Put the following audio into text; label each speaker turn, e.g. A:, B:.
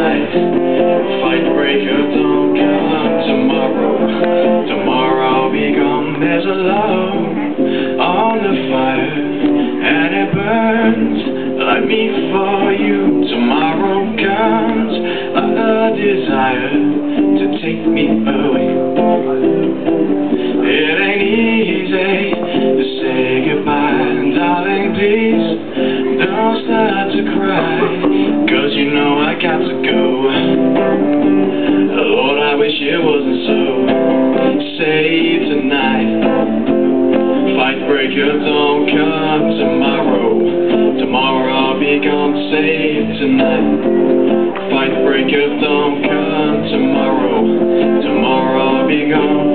A: tonight. Fight breaker, don't come tomorrow. Tomorrow I'll be gone. There's a love on the fire, and it burns like me for you. Tomorrow comes a desire to take me away. It ain't easy to say goodbye, darling, please don't start to cry, 'cause you know I got to go. Lord, I wish it wasn't so. Save tonight. Fight breaker, don't come tomorrow. Tomorrow I'll be gone. Save tonight. Fight breaker, don't come tomorrow. Tomorrow I'll be gone.